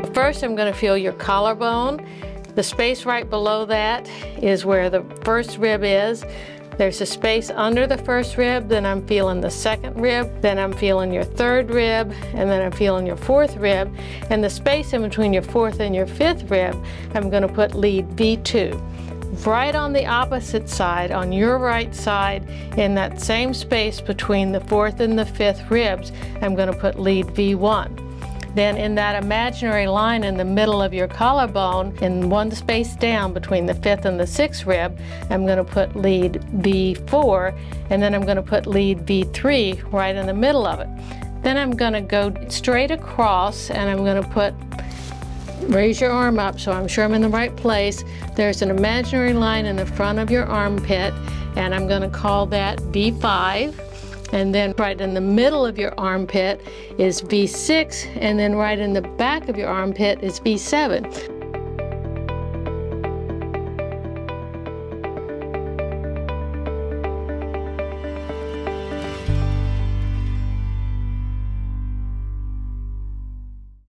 First, I'm going to feel your collarbone. The space right below that is where the first rib is. There's a space under the first rib, then I'm feeling the second rib, then I'm feeling your third rib, and then I'm feeling your fourth rib. And the space in between your fourth and your fifth rib, I'm going to put lead V2. Right on the opposite side, on your right side, in that same space between the fourth and the fifth ribs, I'm going to put lead V1. Then in that imaginary line in the middle of your collarbone, in one space down between the fifth and the sixth rib, I'm going to put lead V4, and then I'm going to put lead V3 right in the middle of it. Then I'm going to go straight across, and I'm going to put, raise your arm up so I'm sure I'm in the right place. There's an imaginary line in the front of your armpit, and I'm going to call that V5. And then right in the middle of your armpit is V6, and then right in the back of your armpit is V7.